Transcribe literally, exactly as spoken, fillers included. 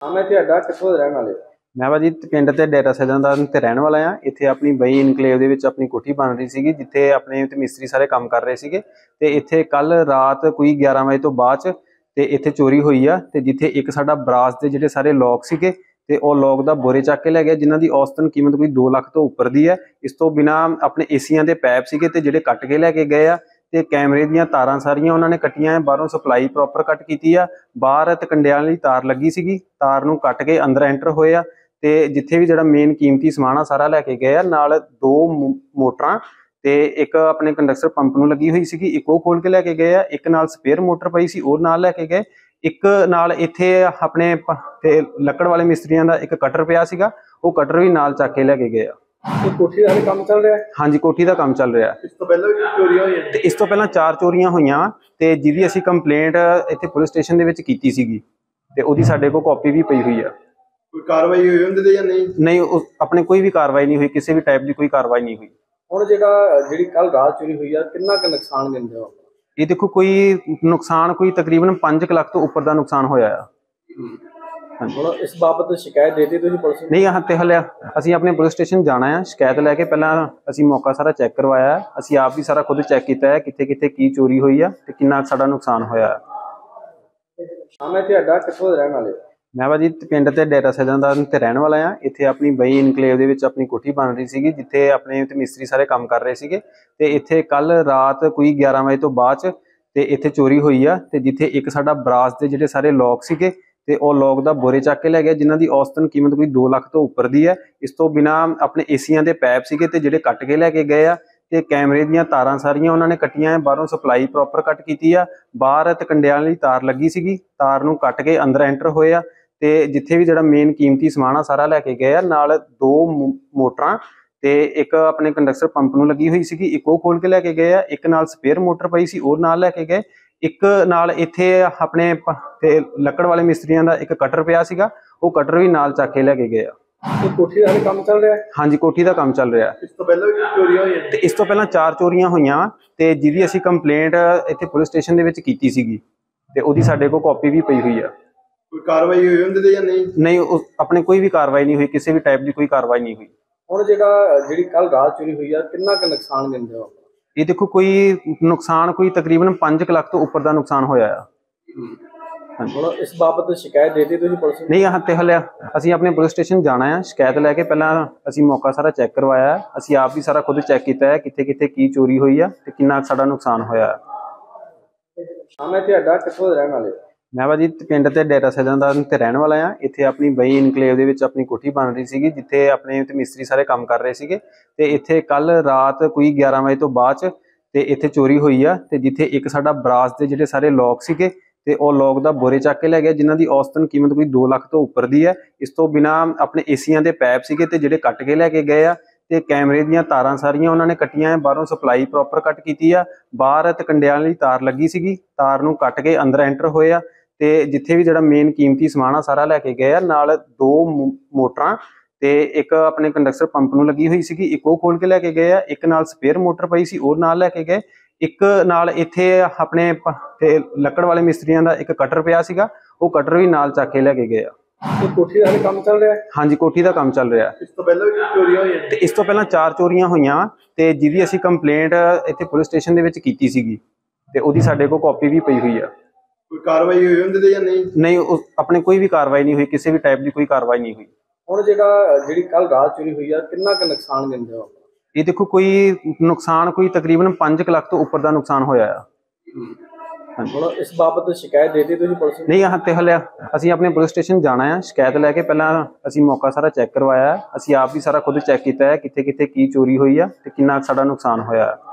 हाँ मैं ਤੁਹਾਡਾ ਕਿੱਥੋਂ ਦੇ ਰਹਿਣ ਵਾਲੇ मैं भाजी पिंड ते डेरा सैदन ते रहने वाला हाँ। इत्थे अपनी बई इनकलेव दे विच अपनी कोठी बन रही सी, जिथे अपने मिस्त्री सारे काम कर रहे थे। ते इत्थे कल रात कोई ग्यारह बजे तो बाद ते इत्थे चोरी हुई आ। ते जिथे एक साडा ब्रास दे जिहड़े सारे लॉक सीगे ते ओह लॉक दा बोरे चक के लै गए, जिन्हां दी औसतन कीमत कोई दो लाख तो उपर दी है। इस तो बिना अपने एसियां दे पैप सीगे ते जिहड़े कट के लैके गए आ। ते कैमरे दीयां तारां सारियां उन्होंने कट्टियां, बाहरों सप्लाई प्रॉपर कट की आ। बाहर तकंडियां वाली तार लगी सीगी, तार नूं कट के अंदर एंटर होए आ। ते जिथे भी जिहड़ा मेन कीमती समान आ सारा लैके गए आ। नाल दो मोटरां ते एक अपने कंडक्टर पंप नूं लगी हुई सीगी, एक ओह खोल के लैके गए आ। एक नाल स्पेयर मोटर पई सी ओह नाल लैके गए। एक नाल इत्थे अपने ते लकड़ वाले मिस्त्रियां दा एक कटर पिया सीगा, ओह कटर भी नाल चक के लैके गए आ। कोठी दा काम चल रहा है? हाँ जी, कोठी दा काम चल रहा है। इस तो पहले भी चोरियां होईयां ते इस तो पहला चार चोरियां होईयां ते जिहदी असीं कंप्लेंट इत्थे पुलिस स्टेशन दे विच कीती सीगी ते ओहदी साडे कोल कॉपी भी पई हुई आ। कोई कार्रवाई हुई उहदे ते या नहीं? नहीं, उस अपने कोई भी कार्रवाई नहीं हुई, किसी भी टाइप की कोई कार्रवाई नहीं हुई। हुण जिहड़ा जिहड़ी कल रात चोरी हुई है कितना क नुकसान दिंदे हो? ये देखो कोई नुकसान कोई तकरीबन पांच लाख तो उपर का नुकसान होया है। हुण इस बाबत शिकायत देती तुसीं पुलिस नूं? नहीं, हाँ ते हले असीं अपने पुलिस स्टेशन जाना है शिकायत लैके। पहला असीं मौका सारा चैक करवाया, असीं आप भी सारा खुद चैक किया है कित्थे कित्थे की चोरी हुई है ते किन्ना साडा नुकसान होया है। हाँ मैं ਤੁਹਾਡਾ ਕਿੱਥੋਂ ਦੇ ਰਹਿਣ ਵਾਲੇ? मैं भाजी पिंड ते डेरा सैदन ते रहने वाला हाँ। इत्थे अपनी बई इनकलेव दे विच अपनी कोठी बन रही सी, जिथे अपने मिस्त्री सारे काम कर रहे थे। ते इत्थे कल रात कोई ग्यारह बजे तो बाद ते इत्थे चोरी हुई आ। ते जिथे एक साडा ब्रास दे जिहड़े सारे लॉक सीगे ते ओह लॉक दा बोरे चक के लै गए, जिन्हां दी औसतन कीमत कोई दो लाख तो उपर दी है। इस तो बिना अपने एसियां दे पैप सीगे ते जिहड़े कट के लैके गए आ। ते कैमरे दीयां तारां सारियां उन्होंने कट्टियां, बाहरों सप्लाई प्रॉपर कट की आ। बाहर तकंडियां वाली तार लगी सीगी, तार नूं कट के अंदर एंटर होए आ। ते जिथे भी जिहड़ा मेन कीमती समान आ सारा लैके गए आ। नाल दो मोटरां ते एक अपने कंडक्टर पंप नूं लगी हुई सीगी, एक ओह खोल के लैके गए आ। एक नाल स्पेयर मोटर पई सी ओह नाल लैके गए। एक नाल इत्थे अपने ते लकड़ वाले मिस्त्रियां दा एक कटर पिया सीगा, ओह कटर भी नाल चक के लैके गए आ। कोठी दा काम चल रहा है? हाँ जी, कोठी दा काम चल रहा है। इस तो पहले भी चोरियां होईयां ते इस तो पहला चार चोरियां होईयां ते जिहदी असीं कंप्लेंट इत्थे पुलिस स्टेशन दे विच कीती सीगी ते ओहदी साडे कोल कॉपी भी पई हुई आ। कोई कार्रवाई हुई उहदे ते या नहीं? नहीं, उस अपने कोई भी कार्रवाई नहीं हुई, किसी भी टाइप की कोई कार्रवाई नहीं हुई। हुण जिहड़ा जिहड़ी कल रात चोरी हुई है कितना क नुकसान दिंदे हो? ये देखो कोई नुकसान कोई तकरीबन पांच लाख तो उपर का नुकसान होया है। हुण इस बाबत शिकायत देती तुसीं पुलिस नूं? नहीं, हाँ ते हले असीं अपने पुलिस स्टेशन जाना है शिकायत लैके। पहला असीं मौका सारा चैक करवाया, असीं आप भी सारा खुद चैक किया है कित्थे कित्थे की चोरी हुई है ते किन्ना साडा नुकसान होया है। हाँ मैं ਤੁਹਾਡਾ ਕਿੱਥੋਂ ਦੇ ਰਹਿਣ ਵਾਲੇ? मैं भाजी पिंड ते डेरा सैदन ते रहने वाला हाँ। इत्थे अपनी बई इनकलेव दे विच अपनी कोठी बन रही सी, जिथे अपने मिस्त्री सारे काम कर रहे थे। ते इत्थे कल रात कोई ग्यारह बजे तो बाद ते इत्थे चोरी हुई आ। ते जिथे एक साडा ब्रास दे जिहड़े सारे लॉक सीगे ते ओह लॉक दा बोरे चक के लै गए, जिन्हां दी औसतन कीमत कोई दो लाख तो उपर दी है। इस तो बिना अपने एसियां दे पैप सीगे ते जिहड़े कट के लैके गए आ। ते कैमरे दीयां तारां सारियां उन्होंने कट्टियां, बाहरों सप्लाई प्रॉपर कट की आ। बाहर तकंडियां वाली तार लगी सीगी, तार नूं कट के अंदर एंटर होए आ। ते जिथे भी जिहड़ा मेन कीमती समान आ सारा लैके गए आ। नाल दो मोटरां ते एक अपने कंडक्टर पंप नूं लगी हुई सीगी, एक ओह खोल के लैके गए आ। एक नाल स्पेयर मोटर पई सी ओह नाल लैके गए। एक नाल इत्थे अपने ते लकड़ वाले मिस्त्रियां दा एक कटर पिया सीगा, ओह कटर भी नाल चक के लैके गए आ। कोठी दा काम चल रहा है? हाँ जी, कोठी दा काम चल रहा है। इस तो पहले भी चोरियां होईयां ते इस तो पहला चार चोरियां होईयां ते जिहदी असीं कंप्लेंट इत्थे पुलिस स्टेशन दे विच कीती सीगी ते ओहदी साडे कोल कॉपी भी पई हुई आ। कोई कार्रवाई हुई उहदे ते या नहीं? नहीं, उस अपने कोई भी कार्रवाई नहीं हुई, किसी भी टाइप की कोई कार्रवाई नहीं हुई। हुण जिहड़ा जिहड़ी कल रात चोरी हुई है कितना क नुकसान दिंदे हो? ये देखो कोई नुकसान कोई तकरीबन पांच लाख तो उपर का नुकसान होया है। हुण इस बाबत शिकायत देती तुसीं पुलिस नूं? नहीं, हाँ ते हले असीं अपने पुलिस स्टेशन जाना है शिकायत लैके। पहला असीं मौका सारा चैक करवाया, असीं आप भी सारा खुद चैक किया है कित्थे कित्थे की चोरी हुई है ते किन्ना साडा नुकसान होया है।